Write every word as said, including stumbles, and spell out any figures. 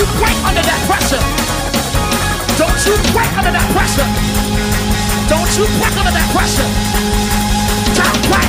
you break under that pressure. Don't you break under that pressure. Don't you break under that pressure. Don't break.